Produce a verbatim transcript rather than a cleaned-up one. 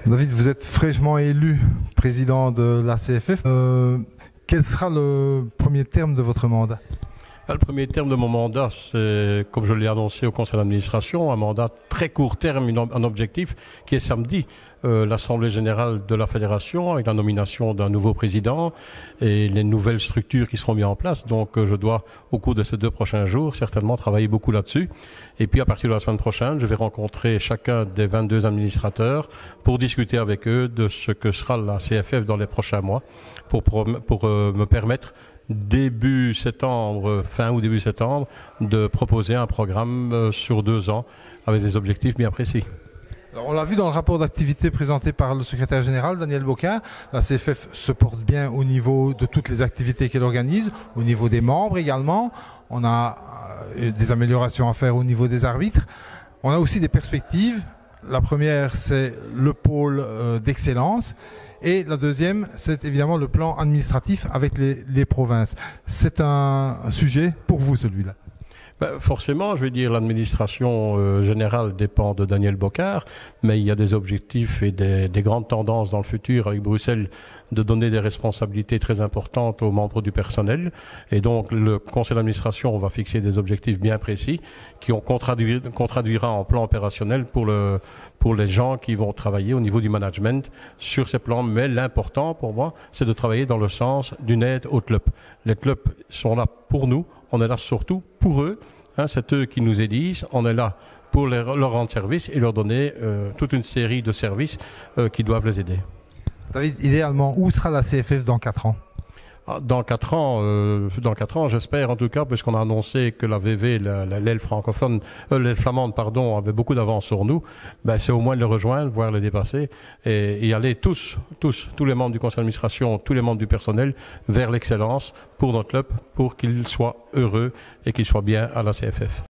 David, vous êtes fraîchement élu président de l'A C F F. Euh, quel sera le premier terme de votre mandat? Le premier terme de mon mandat, c'est, comme je l'ai annoncé au conseil d'administration, un mandat très court terme, un objectif qui est samedi, euh, l'Assemblée générale de la Fédération avec la nomination d'un nouveau président et les nouvelles structures qui seront mises en place. Donc euh, je dois, au cours de ces deux prochains jours, certainement travailler beaucoup là-dessus. Et puis à partir de la semaine prochaine, je vais rencontrer chacun des vingt-deux administrateurs pour discuter avec eux de ce que sera la C F F dans les prochains mois pour, pour, pour euh, me permettre début septembre, fin ou début septembre, de proposer un programme euh, sur deux ans avec des objectifs bien précis. Alors, on l'a vu dans le rapport d'activité présenté par le secrétaire général, Daniel Bocard, la C F F se porte bien au niveau de toutes les activités qu'elle organise, au niveau des membres également. On a euh, des améliorations à faire au niveau des arbitres. On a aussi des perspectives. La première, c'est le pôle euh, d'excellence. Et la deuxième, c'est évidemment le plan administratif avec les, les provinces. C'est un sujet pour vous, celui-là? Ben, forcément, je vais dire, l'administration euh, générale dépend de Daniel Bocard, mais il y a des objectifs et des, des grandes tendances dans le futur avec Bruxelles de donner des responsabilités très importantes aux membres du personnel. Et donc, le conseil d'administration va fixer des objectifs bien précis qui ont contraduit, qu'on traduira en plan opérationnel pour, le, pour les gens qui vont travailler au niveau du management sur ces plans. Mais l'important pour moi, c'est de travailler dans le sens d'une aide aux clubs. Les clubs sont là pour nous, on est là surtout pour eux. Hein, c'est eux qui nous aident, on est là pour les, leur rendre service et leur donner euh, toute une série de services euh, qui doivent les aider. David, idéalement, où sera la C F F dans quatre ans? Dans quatre ans, euh, dans quatre ans, j'espère en tout cas, puisqu'on a annoncé que la V V, l'aile francophone, euh, l'aile flamande, pardon, avait beaucoup d'avance sur nous. Ben, c'est au moins de le rejoindre, voire le dépasser, et y aller tous, tous, tous les membres du conseil d'administration, tous les membres du personnel, vers l'excellence pour notre club, pour qu'il soit heureux et qu'il soit bien à la C F F.